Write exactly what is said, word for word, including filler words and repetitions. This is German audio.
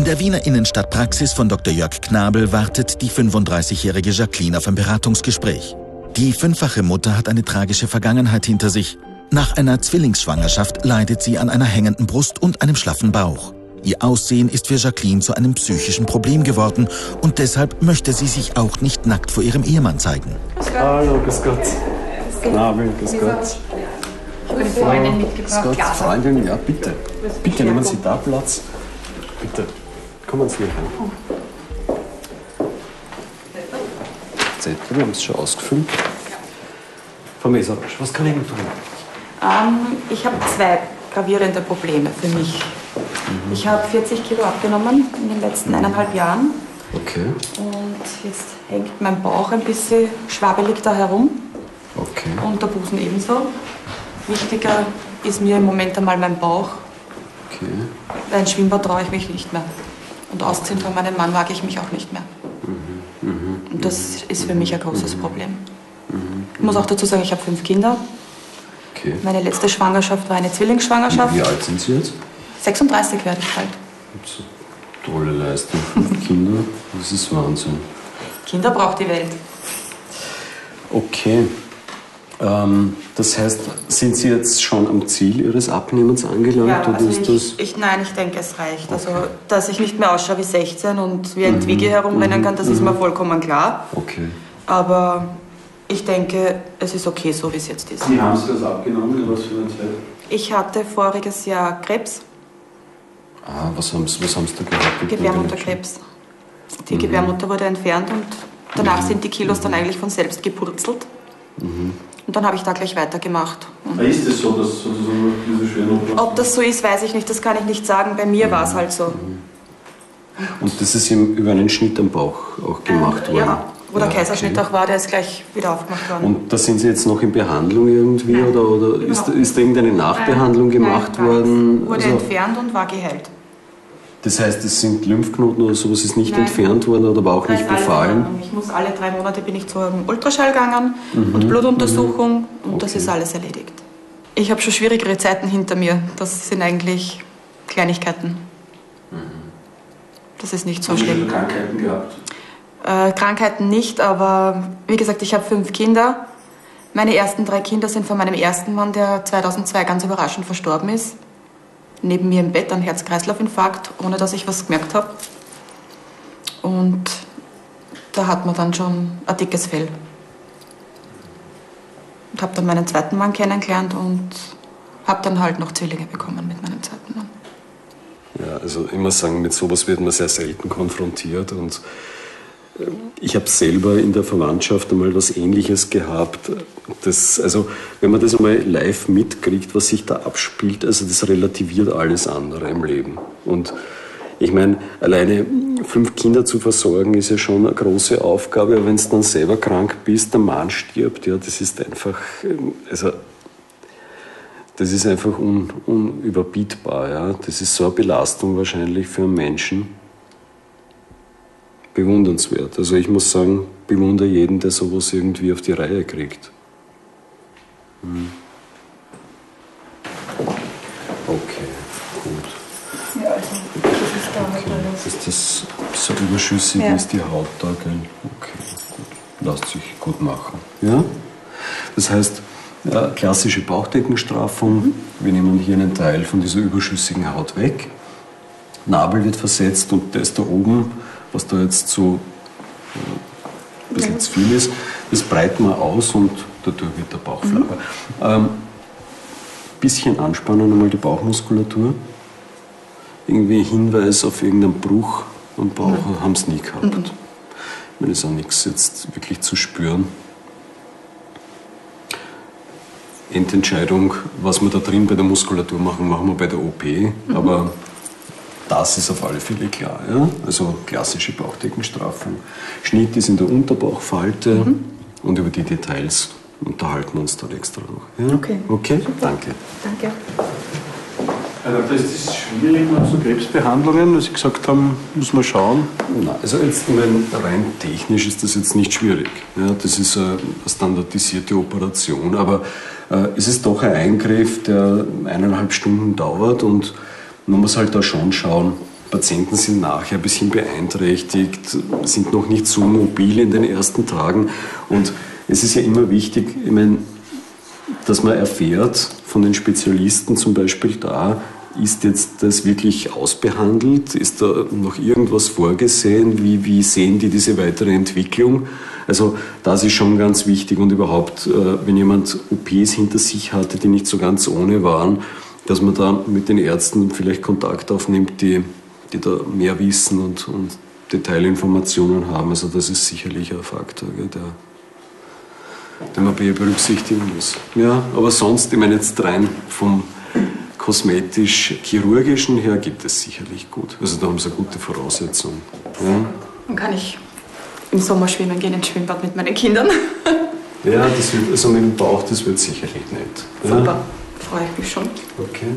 der Wiener Innenstadtpraxis von Doktor Jörg Knabel wartet die fünfunddreißigjährige Jacqueline auf ein Beratungsgespräch. Die fünffache Mutter hat eine tragische Vergangenheit hinter sich. Nach einer Zwillingsschwangerschaft leidet sie an einer hängenden Brust und einem schlaffen Bauch. Ihr Aussehen ist für Jacqueline zu einem psychischen Problem geworden und deshalb möchte sie sich auch nicht nackt vor ihrem Ehemann zeigen. Hallo, grüß Gott. Knabel, grüß Gott. Ich habe eine Freundin mitgebracht. Grüß Gott, Freundin, ja bitte. Bitte nehmen Sie da Platz. Bitte, kommen Sie hier rein. Zettel, wir haben es schon ausgefüllt. Frau Meserasch, was kann ich Ihnen tun? Ähm, ich habe zwei gravierende Probleme für mich. Mhm. Ich habe vierzig Kilo abgenommen in den letzten eineinhalb Jahren. Okay. Und jetzt hängt mein Bauch ein bisschen schwabbelig da herum. Okay. Und der Busen ebenso. Wichtiger ist mir im Moment einmal mein Bauch. Okay. Weil ein Schwimmbad traue ich mich nicht mehr. Und ausziehen von meinem Mann wage ich mich auch nicht mehr. Mhm. Mhm. Und das ist für mich ein großes Problem. Mhm. Ich muss auch dazu sagen, ich habe fünf Kinder. Okay. Meine letzte Schwangerschaft war eine Zwillingsschwangerschaft. Wie, wie alt sind Sie jetzt? sechsunddreißig werde ich bald. So, tolle Leistung. Fünf Kinder, das ist Wahnsinn. Kinder braucht die Welt. Okay. Ähm, das heißt, sind Sie jetzt schon am Ziel Ihres Abnehmens angelangt? Ja, oder also ist ich, das ich, nein, ich denke, es reicht. Okay. Also, dass ich nicht mehr ausschaue wie sechzehn und wie ein Mhm. Twiggy herumrennen kann, das Mhm. ist mir vollkommen klar. Okay. Aber ich denke, es ist okay, so wie es jetzt ist. Wie haben Sie das abgenommen? Was für eine Zeit? Ich hatte voriges Jahr Krebs, Ah, was haben Sie, was haben Sie da gehabt? Gebärmutterkrebs. Die Mhm. Gebärmutter wurde entfernt und danach Mhm. sind die Kilos dann eigentlich von selbst gepurzelt. Mhm. Und dann habe ich da gleich weitergemacht. Und Ist es so, dass sozusagen diese schöne ob das so ist, weiß ich nicht, das kann ich nicht sagen. Bei mir war es halt so. Und das ist ihm über einen Schnitt am Bauch auch gemacht Ähm, worden? Ja, wo der Ja, Kaiserschnitt okay. auch war, der ist gleich wieder aufgemacht worden. Und da sind Sie jetzt noch in Behandlung irgendwie? Nein, oder oder ist, überhaupt ist da irgendeine Nachbehandlung Nein, gemacht nein, gar worden? nichts. Wurde Also, entfernt und war geheilt. das heißt, es sind Lymphknoten oder sowas ist nicht Nein. entfernt worden oder aber auch Da nicht ist alles in befallen? Ordnung. Ich muss alle drei Monate bin ich zur Ultraschall gegangen und Blutuntersuchung und das Okay. ist alles erledigt. Ich habe schon schwierigere Zeiten hinter mir. Das sind eigentlich Kleinigkeiten. Das ist nicht so Haben Sie schon schlimm. Krankheiten gehabt? Äh, Krankheiten nicht, aber wie gesagt, ich habe fünf Kinder. Meine ersten drei Kinder sind von meinem ersten Mann, der zweitausendzwei ganz überraschend verstorben ist. Neben mir im Bett an Herz-Kreislauf-Infarkt, ohne dass ich was gemerkt habe. Und da hat man dann schon ein dickes Fell. Und habe dann meinen zweiten Mann kennengelernt und habe dann halt noch Zwillinge bekommen mit meinem zweiten Mann. Ja, also ich muss sagen, mit sowas wird man sehr selten konfrontiert und äh, ich habe selber in der Verwandtschaft einmal was Ähnliches gehabt. Das, also wenn man das einmal live mitkriegt, was sich da abspielt, also das relativiert alles andere im Leben. Und ich meine, alleine fünf Kinder zu versorgen ist ja schon eine große Aufgabe, aber wenn du dann selber krank bist, der Mann stirbt, ja, das ist einfach, also das ist einfach un, unüberbietbar. Ja. Das ist so eine Belastung wahrscheinlich für einen Menschen. Bewundernswert. Also ich muss sagen, bewundere jeden, der sowas irgendwie auf die Reihe kriegt. Hm. Okay, gut. Ja, also das ist damit Okay. alles. Ist das so überschüssig Ja. ist die Haut da, gell? Okay, gut. Lasst sich gut machen. Ja? Das heißt, ja, klassische Bauchdeckenstraffung. Mhm. Wir nehmen hier einen Teil von dieser überschüssigen Haut weg. Nabel wird versetzt und das da oben, was da jetzt so ein bisschen zu viel ist, das breiten wir aus und dadurch wird der Bauch flacher. Mhm. Ähm, bisschen anspannen einmal die Bauchmuskulatur. Irgendwie Hinweis auf irgendeinen Bruch am Bauch mhm. haben sie nie gehabt. Mhm. Ich meine, ist auch nichts jetzt wirklich zu spüren. Endentscheidung, was wir da drin bei der Muskulatur machen, machen wir bei der O P. Mhm. Aber das ist auf alle Fälle klar. Ja? Also klassische Bauchdeckenstraffung. Schnitt ist in der Unterbauchfalte mhm. und über die Details unterhalten wir uns dann extra noch. Ja? Okay. Okay, danke. Danke. Herr Doktor, ist es schwierig nach so Krebsbehandlungen, als Sie gesagt haben, muss man schauen? Na, also jetzt, ich meine, rein technisch ist das jetzt nicht schwierig. Ja, das ist eine standardisierte Operation, aber äh, es ist doch ein Eingriff, der eineinhalb Stunden dauert und man muss halt da schon schauen, Patienten sind nachher ein bisschen beeinträchtigt, sind noch nicht so mobil in den ersten Tagen. Und es ist ja immer wichtig, ich meine, dass man erfährt von den Spezialisten zum Beispiel da, ist jetzt das wirklich ausbehandelt? Ist da noch irgendwas vorgesehen? Wie, wie sehen die diese weitere Entwicklung? Also das ist schon ganz wichtig und überhaupt, wenn jemand O Ps hinter sich hatte, die nicht so ganz ohne waren, dass man da mit den Ärzten vielleicht Kontakt aufnimmt, die, die da mehr wissen und, und Detailinformationen haben. Also das ist sicherlich ein Faktor, gell, der, den man berücksichtigen muss. Ja, aber sonst, ich meine jetzt rein vom kosmetisch-chirurgischen her gibt es sicherlich gut. Also da haben sie eine gute Voraussetzung. Ja. Dann kann ich im Sommer schwimmen gehen ins Schwimmbad mit meinen Kindern. Ja, das wird, also mit dem Bauch, das wird sicherlich nett. Super, ja. Freue ich mich schon. Okay.